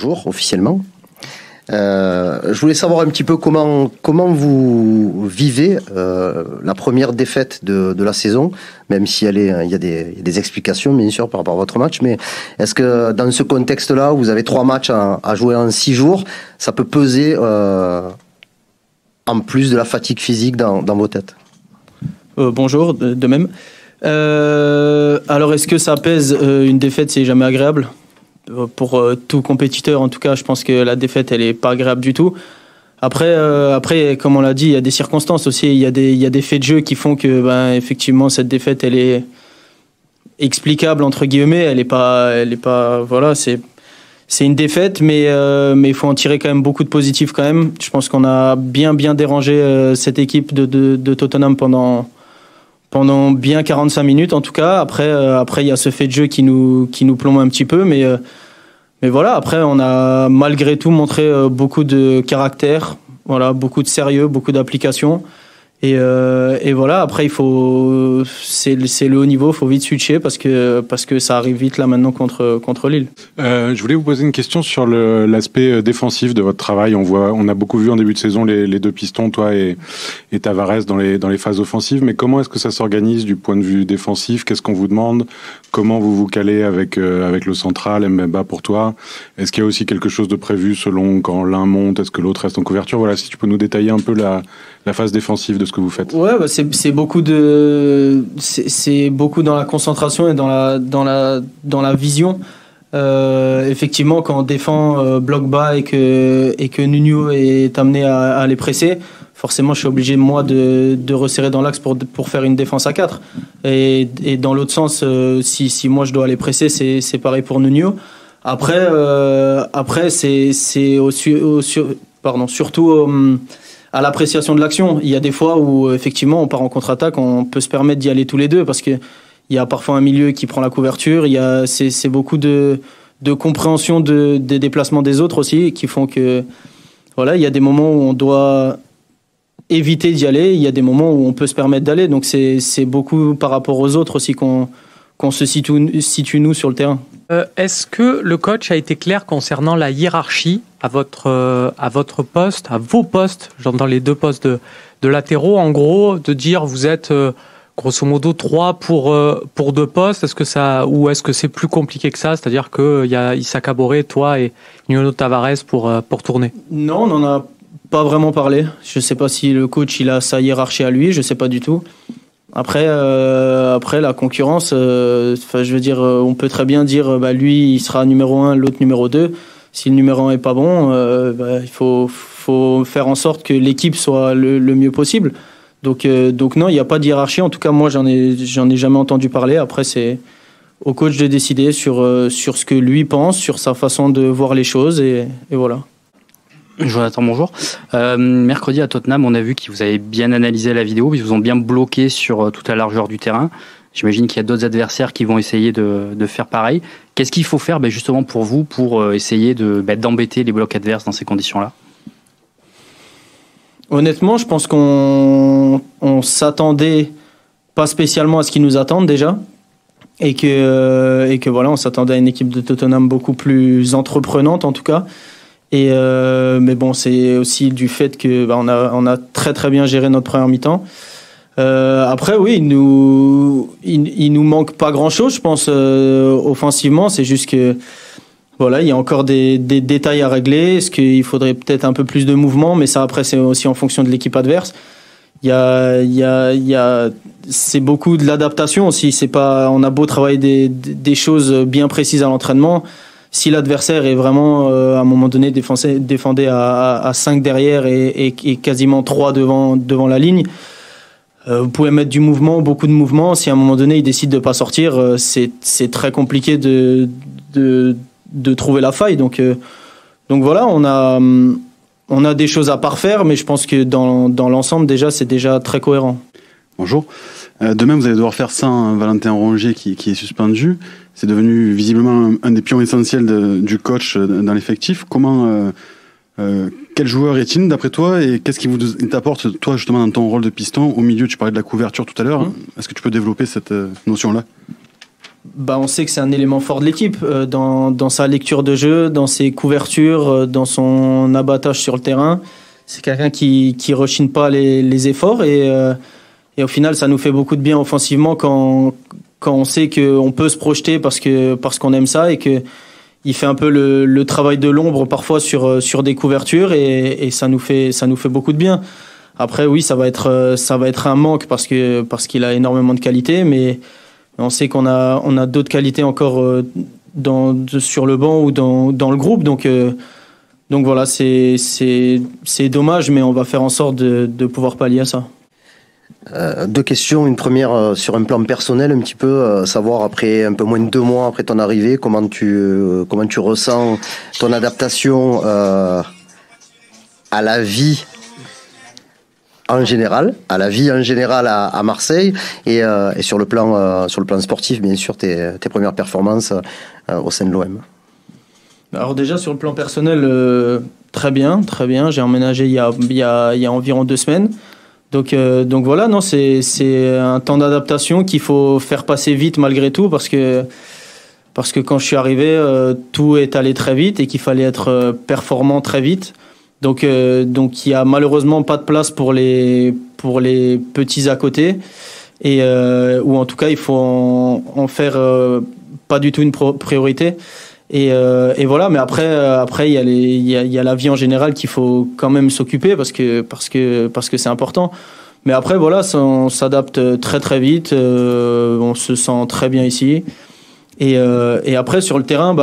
bonjour officiellement. Je voulais savoir un petit peu comment vous vivez la première défaite de la saison, même si il y a des explications bien sûr par rapport à votre match, mais est-ce que dans ce contexte-là, où vous avez 3 matchs à jouer en 6 jours, ça peut peser en plus de la fatigue physique dans vos têtes? Bonjour, de même. Alors, est-ce que ça pèse? Une défaite, c'est jamais agréable. Pour tout compétiteur, en tout cas, je pense que la défaite, elle est pas agréable du tout. Après, comme on l'a dit, il y a des circonstances aussi. Il y a des faits de jeu qui font que, effectivement, cette défaite, elle est explicable entre guillemets. Elle est pas, voilà, c'est une défaite, mais il faut en tirer quand même beaucoup de positifs quand même. Je pense qu'on a bien dérangé cette équipe de Tottenham pendant bien 45 minutes en tout cas. Après il y a ce fait de jeu qui nous plombe un petit peu, mais voilà, après on a malgré tout montré beaucoup de caractère, voilà, beaucoup de sérieux, beaucoup d'application. Et voilà, après c'est le haut niveau, faut vite switcher parce que ça arrive vite là maintenant contre Lille. Je voulais vous poser une question sur l'aspect défensif de votre travail. On a beaucoup vu en début de saison les deux pistons, toi et Tavares dans les phases offensives. Mais comment est-ce que ça s'organise du point de vue défensif? Qu'est-ce qu'on vous demande? Comment vous vous calez avec le central, Mbemba pour toi? Est-ce qu'il y a aussi quelque chose de prévu selon quand l'un monte, est-ce que l'autre reste en couverture? Voilà, si tu peux nous détailler un peu la phase défensive de ce que vous faites. Ouais, c'est beaucoup dans la concentration et dans la vision. Effectivement, quand on défend bloc bas et que Nuno est amené à les presser, forcément, je suis obligé moi de resserrer dans l'axe pour faire une défense à 4. Et dans l'autre sens, si moi je dois aller presser, c'est pareil pour Nuno. Après c'est surtout à l'appréciation de l'action. Il y a des fois où effectivement on part en contre-attaque, on peut se permettre d'y aller tous les deux parce que il y a parfois un milieu qui prend la couverture. C'est beaucoup de compréhension des déplacements des autres aussi qui font que voilà, il y a des moments où on doit éviter d'y aller, il y a des moments où on peut se permettre d'aller. Donc c'est beaucoup par rapport aux autres aussi qu'on se situe nous sur le terrain. Est-ce que le coach a été clair concernant la hiérarchie à votre poste, à vos postes, genre dans les 2 postes de latéraux, en gros, de dire vous êtes grosso modo 3 pour 2 postes, ou est-ce que c'est plus compliqué que ça, c'est-à-dire qu'il y a Issa Kabore, toi et Nuno Tavares pour tourner? Non, on n'en a pas vraiment parlé. Je ne sais pas si le coach il a sa hiérarchie à lui, je ne sais pas du tout. Après la concurrence, je veux dire, on peut très bien dire lui il sera numéro 1, l'autre numéro 2. Si le numéro 1 est pas bon, il faut faire en sorte que l'équipe soit le mieux possible. Donc non, il n'y a pas de hiérarchie. En tout cas, moi j'en ai jamais entendu parler. Après c'est au coach de décider sur ce que lui pense, sur sa façon de voir les choses et voilà. Jonathan, bonjour. Mercredi à Tottenham, on a vu que vous avez bien analysé la vidéo, ils vous ont bien bloqué sur toute la largeur du terrain. J'imagine qu'il y a d'autres adversaires qui vont essayer de faire pareil. Qu'est-ce qu'il faut faire justement pour vous, pour essayer d'embêter les blocs adverses dans ces conditions-là? Honnêtement, je pense qu'on s'attendait pas spécialement à ce qu'ils nous attendent déjà. Et que voilà, on s'attendait à une équipe de Tottenham beaucoup plus entreprenante en tout cas. Mais bon, c'est aussi du fait que on a très très bien géré notre première mi-temps. Après oui, il nous manque pas grand-chose, je pense, offensivement. C'est juste que voilà, il y a encore des détails à régler. Est-ce qu'il faudrait peut-être un peu plus de mouvement, mais ça après c'est aussi en fonction de l'équipe adverse. C'est beaucoup de l'adaptation aussi. On a beau travailler des choses bien précises à l'entraînement. Si l'adversaire est vraiment, à un moment donné, défendait à 5 derrière et quasiment 3 devant la ligne, vous pouvez mettre du mouvement, beaucoup de mouvement. Si à un moment donné, il décide de pas sortir, c'est très compliqué de trouver la faille. Donc voilà, on a des choses à parfaire, mais je pense que dans l'ensemble, déjà, c'est déjà très cohérent. Bonjour. Demain, vous allez devoir faire sans Valentin Rongier qui est suspendu. C'est devenu visiblement un des pions essentiels du coach dans l'effectif. Quel joueur est-il d'après toi et qu'est-ce qui t'apporte toi justement dans ton rôle de piston? Au milieu, tu parlais de la couverture tout à l'heure. Est-ce que tu peux développer cette notion-là? on sait que c'est un élément fort de l'équipe dans sa lecture de jeu, dans ses couvertures, dans son abattage sur le terrain. C'est quelqu'un qui rechigne pas les efforts et au final ça nous fait beaucoup de bien offensivement quand on sait qu'on peut se projeter parce qu'on aime ça et que il fait un peu le travail de l'ombre parfois sur des couvertures et ça nous fait beaucoup de bien. Après oui, ça va être un manque parce qu'il a énormément de qualité, mais on sait qu'on a d'autres qualités encore sur le banc ou dans le groupe, donc voilà, c'est dommage, mais on va faire en sorte de pouvoir pallier à ça. Deux questions. Une première sur un plan personnel, un petit peu savoir après un peu moins de 2 mois après ton arrivée, comment tu ressens ton adaptation à la vie en général, à Marseille et sur le plan sportif, bien sûr, tes premières performances au sein de l'OM. Alors déjà sur le plan personnel, très bien. J'ai emménagé il y a environ 2 semaines. Donc voilà, non, c'est un temps d'adaptation qu'il faut faire passer vite malgré tout parce que quand je suis arrivé, tout est allé très vite et qu'il fallait être performant très vite. Donc il y a malheureusement pas de place pour les petits à côté ou en tout cas il faut en faire pas du tout une priorité. Et voilà, mais après il y a la vie en général qu'il faut quand même s'occuper parce que c'est important. Mais après voilà, on s'adapte très très vite, on se sent très bien ici. Et après sur le terrain,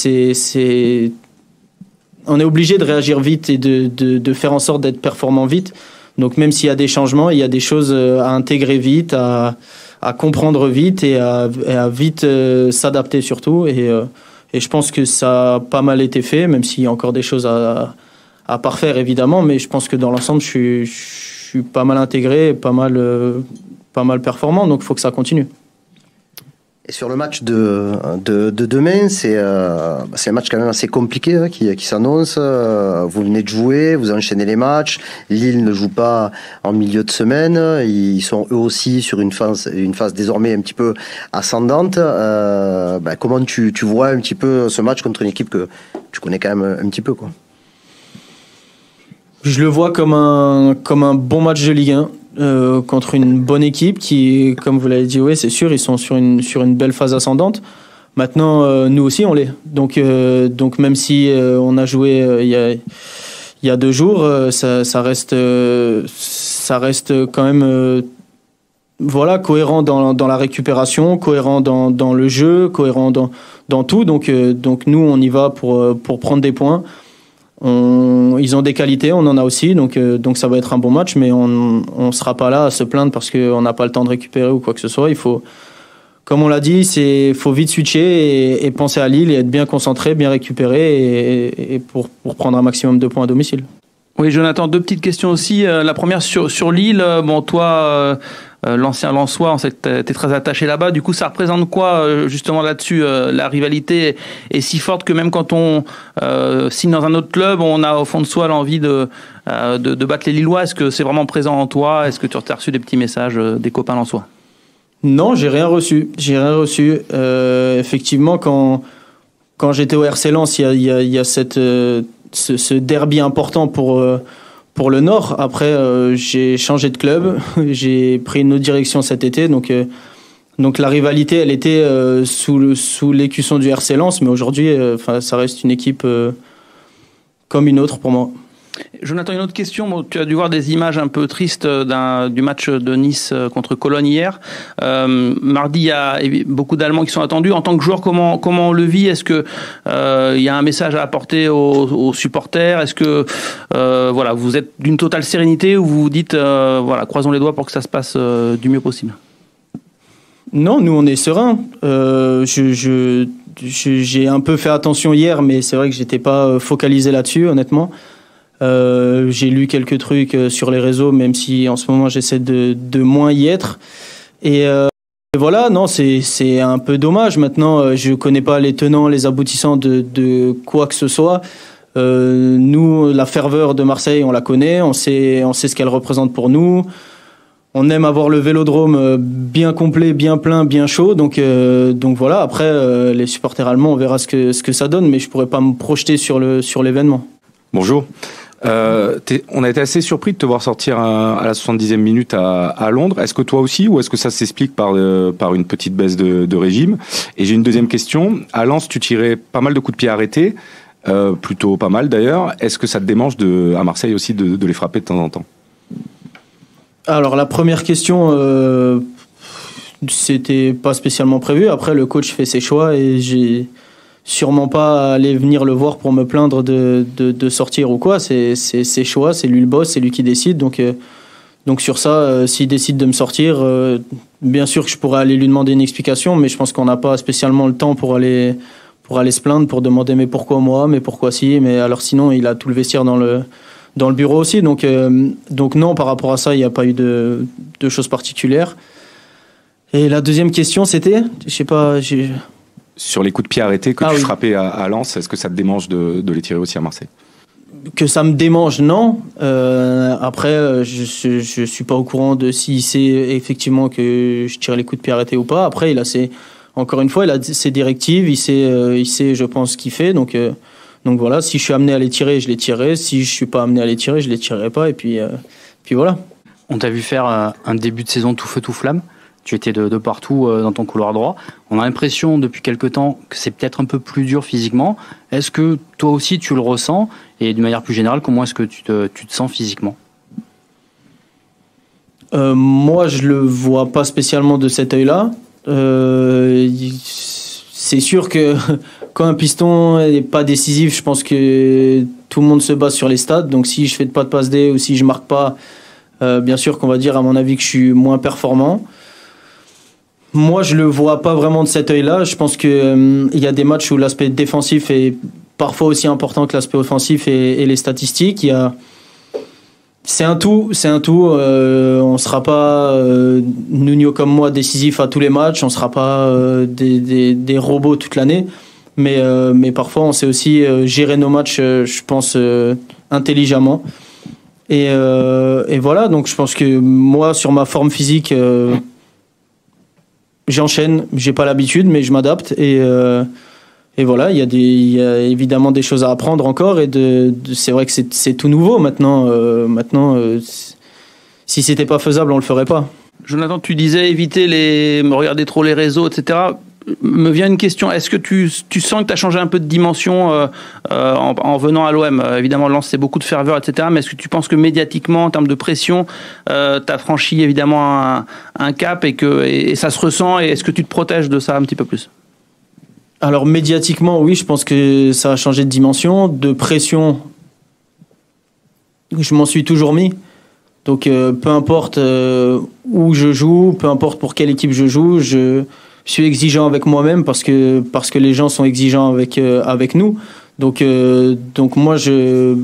on est obligé de réagir vite et de faire en sorte d'être performant vite. Donc même s'il y a des changements, il y a des choses à intégrer vite, à comprendre vite et à vite s'adapter surtout. Et je pense que ça a pas mal été fait, même s'il y a encore des choses à parfaire évidemment, mais je pense que dans l'ensemble, je suis pas mal intégré, pas mal performant, donc il faut que ça continue. Et sur le match de demain, c'est un match quand même assez compliqué qui s'annonce. Vous venez de jouer, vous enchaînez les matchs. Lille ne joue pas en milieu de semaine. Ils sont eux aussi sur une phase désormais un petit peu ascendante. Comment tu vois un petit peu ce match contre une équipe que tu connais quand même un petit peu, quoi? Je le vois comme un bon match de Ligue 1. Contre une bonne équipe qui, comme vous l'avez dit, oui, c'est sûr, ils sont sur une belle phase ascendante. Maintenant, nous aussi, on l'est. Donc même si on a joué il y a 2 jours, ça reste quand même voilà, cohérent dans la récupération, cohérent dans le jeu, cohérent dans tout. Donc nous, on y va pour prendre des points. Ils ont des qualités, on en a aussi, donc ça va être un bon match, mais on sera pas là à se plaindre parce qu'on n'a pas le temps de récupérer ou quoi que ce soit. Il faut, comme on l'a dit, faut vite switcher et penser à Lille et être bien concentré, bien récupéré et pour prendre un maximum de points à domicile. Oui, Jonathan, 2 petites questions aussi. La première sur Lille. Bon, toi, l'ancien Lensois, on sait que t'es très attaché là-bas. Du coup, ça représente quoi, justement, là-dessus? La rivalité est si forte que même quand on signe dans un autre club, on a au fond de soi l'envie de battre les Lillois. Est-ce que c'est vraiment présent en toi? Est-ce que tu as reçu des petits messages des copains lensois? Non, j'ai rien reçu. Effectivement, quand j'étais au RC Lens, il y a ce derby important pour le Nord. Après, j'ai changé de club, j'ai pris une autre direction cet été, donc la rivalité, elle était sous l'écusson du RC Lens, mais aujourd'hui, ça reste une équipe comme une autre pour moi. Jonathan, une autre question. Bon, tu as dû voir des images un peu tristes du match de Nice contre Cologne hier. Mardi, il y a beaucoup d'Allemands qui sont attendus. En tant que joueur, comment on le vit? Est-ce que il y a un message à apporter aux supporters? Est-ce que voilà, vous êtes d'une totale sérénité ou vous vous dites voilà, croisons les doigts pour que ça se passe du mieux possible? Non, nous on est sereins. J'ai un peu fait attention hier, mais c'est vrai que j'étais pas focalisé là-dessus, honnêtement. J'ai lu quelques trucs sur les réseaux, même si en ce moment j'essaie de moins y être. Et voilà, non, c'est un peu dommage. Maintenant, je connais pas les tenants, les aboutissants de quoi que ce soit. Nous, la ferveur de Marseille, on la connaît, on sait ce qu'elle représente pour nous. on aime avoir le Vélodrome bien complet, bien plein, bien chaud. Donc voilà. Après, les supporters allemands, on verra ce que ça donne, mais je pourrais pas me projeter sur l'événement. Bonjour. On a été assez surpris de te voir sortir à la 70e minute à Londres. Est-ce que toi aussi, ou est-ce que ça s'explique par une petite baisse de régime? Et j'ai une deuxième question. À Lens, tu tirais pas mal de coups de pied arrêtés, plutôt pas mal d'ailleurs. Est-ce que ça te démange à Marseille aussi de les frapper de temps en temps? Alors la première question, c'était pas spécialement prévu. Après, le coach fait ses choix et j'ai sûrement pas aller venir le voir pour me plaindre de sortir ou quoi. C'est ses choix, c'est lui le boss, c'est lui qui décide. Donc sur ça, s'il décide de me sortir, bien sûr que je pourrais aller lui demander une explication, mais je pense qu'on n'a pas spécialement le temps pour aller se plaindre, pour demander mais pourquoi moi, mais pourquoi si, mais alors sinon il a tout le vestiaire dans le bureau aussi. Donc non, par rapport à ça, il n'y a pas eu de choses particulières. Et la deuxième question, c'était, je sais pas, sur les coups de pied arrêtés que tu frappais à Lens, est-ce que ça te démange de les tirer aussi à Marseille? Que ça me démange, non. Après, je suis pas au courant de s'il sait effectivement que je tire les coups de pied arrêtés ou pas. Après, encore une fois, il a ses directives, il sait, je pense, ce qu'il fait. Donc voilà, si je suis amené à les tirer, je les tirerai. Si je suis pas amené à les tirer, je les tirerai pas. Et puis voilà. On t'a vu faire un début de saison tout feu tout flamme. Tu étais de partout dans ton couloir droit. On a l'impression depuis quelque temps que c'est peut-être un peu plus dur physiquement. Est-ce que toi aussi tu le ressens? Et d'une manière plus générale, comment est-ce que tu te sens physiquement? Moi, je le vois pas spécialement de cet œil-là. C'est sûr que quand un piston n'est pas décisif, je pense que tout le monde se base sur les stats. Donc si je fais pas de passe D ou si je marque pas, bien sûr qu'on va dire à mon avis que je suis moins performant. Moi, je le vois pas vraiment de cet œil-là. Je pense que il y a des matchs où l'aspect défensif est parfois aussi important que l'aspect offensif et les statistiques. C'est un tout. On sera pas Nuno comme moi décisif à tous les matchs. On sera pas des robots toute l'année. Mais parfois, on sait aussi gérer nos matchs, je pense, intelligemment. Et voilà. Donc, je pense que moi, sur ma forme physique, j'enchaîne, j'ai pas l'habitude, mais je m'adapte et voilà, il y a évidemment des choses à apprendre encore et c'est vrai que c'est tout nouveau maintenant. Si c'était pas faisable, on le ferait pas. Jonathan, tu disais éviter regarder trop les réseaux, etc. Me vient une question. Est-ce que tu sens que tu as changé un peu de dimension en venant à l'OM? Évidemment, Lens, c'est beaucoup de ferveur, etc. Mais est-ce que tu penses que médiatiquement, en termes de pression, tu as franchi évidemment un cap et ça se ressent? Et est-ce que tu te protèges de ça un petit peu plus? Alors, médiatiquement, oui, je pense que ça a changé de dimension. De pression, je m'en suis toujours mis. Donc, peu importe où je joue, peu importe pour quelle équipe je joue, je suis exigeant avec moi-même parce que les gens sont exigeants avec nous. Donc moi je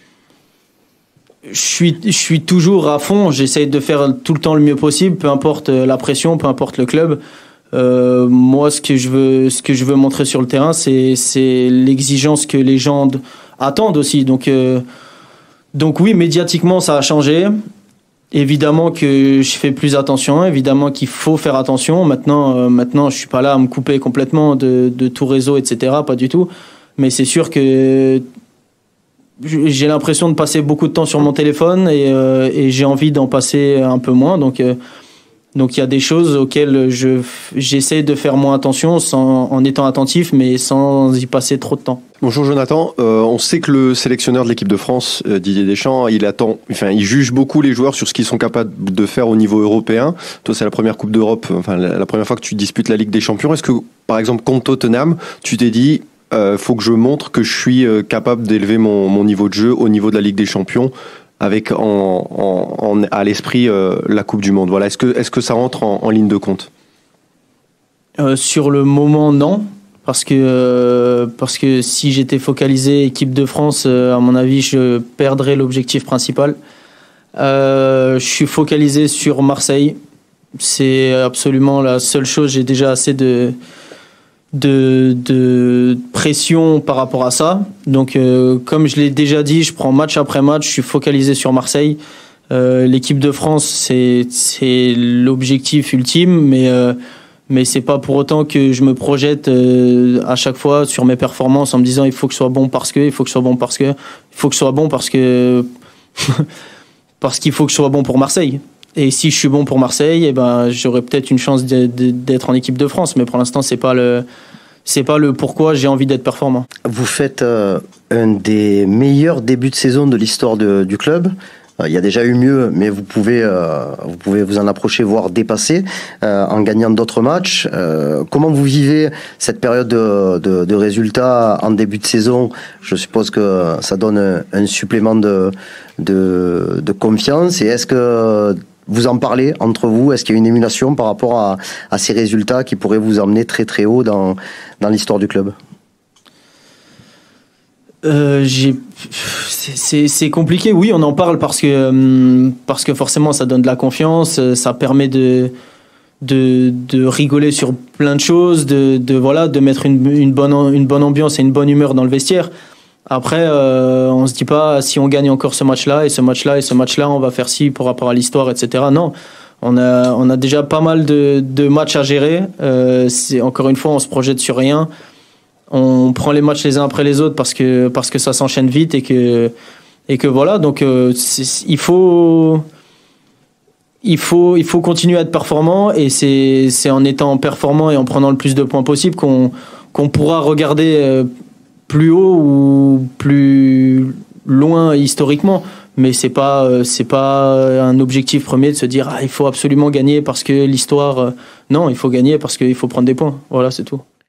suis toujours à fond. J'essaye de faire tout le temps le mieux possible, peu importe la pression, peu importe le club. Moi, ce que je veux montrer sur le terrain, c'est l'exigence que les gens attendent aussi. Donc oui, médiatiquement, ça a changé. Évidemment que je fais plus attention, évidemment qu'il faut faire attention. Maintenant, je suis pas là à me couper complètement de tout réseau, etc. Pas du tout. Mais c'est sûr que j'ai l'impression de passer beaucoup de temps sur mon téléphone et j'ai envie d'en passer un peu moins. Donc il y a des choses auxquelles j'essaie de faire moins attention en étant attentif, mais sans y passer trop de temps. Bonjour Jonathan, on sait que le sélectionneur de l'équipe de France, Didier Deschamps, il juge beaucoup les joueurs sur ce qu'ils sont capables de faire au niveau européen. Toi, c'est la première Coupe d'Europe, la première fois que tu disputes la Ligue des Champions. Est-ce que, par exemple, contre Tottenham, tu t'es dit, faut que je montre que je suis capable d'élever mon niveau de jeu au niveau de la Ligue des Champions, avec à l'esprit la Coupe du Monde. Voilà. Est-ce que ça rentre en ligne de compte? Sur le moment, non. Parce que si j'étais focalisé équipe de France, à mon avis, je perdrais l'objectif principal. Je suis focalisé sur Marseille. C'est absolument la seule chose. J'ai déjà assez de pression par rapport à ça. Donc, comme je l'ai déjà dit, je prends match après match. Je suis focalisé sur Marseille. L'équipe de France, c'est l'objectif ultime, mais c'est pas pour autant que je me projette à chaque fois sur mes performances en me disant il faut que je sois bon parce qu'il faut que je sois bon parce qu'il faut que je sois bon pour Marseille. Et si je suis bon pour Marseille, eh ben j'aurai peut-être une chance d'être en équipe de France, mais pour l'instant c'est pas le pourquoi j'ai envie d'être performant. Vous faites un des meilleurs débuts de saison de l'histoire du club. Il y a déjà eu mieux, mais vous pouvez vous en approcher, voire dépasser, en gagnant d'autres matchs. Comment vous vivez cette période de résultats en début de saison? Je suppose que ça donne un supplément de confiance. Et est-ce que vous en parlez entre vous? Est-ce qu'il y a une émulation par rapport à ces résultats qui pourraient vous emmener très très haut dans l'histoire du club? C'est compliqué. Oui, on en parle parce que forcément ça donne de la confiance, ça permet de rigoler sur plein de choses, de mettre une bonne ambiance et une bonne humeur dans le vestiaire. Après, on se dit pas si on gagne encore ce match-là et ce match-là et ce match-là, on va faire ci par rapport à l'histoire, etc. Non, on a déjà pas mal de matchs à gérer. Encore une fois, on se projette sur rien. On prend les matchs les uns après les autres parce que ça s'enchaîne vite et que voilà. Donc il faut continuer à être performant, et c'est en étant performant et en prenant le plus de points possible qu'on pourra regarder plus haut ou plus loin historiquement. Mais c'est pas un objectif premier de se dire il faut absolument gagner parce que l'histoire. Non, il faut gagner parce qu'il faut prendre des points. Voilà, c'est tout.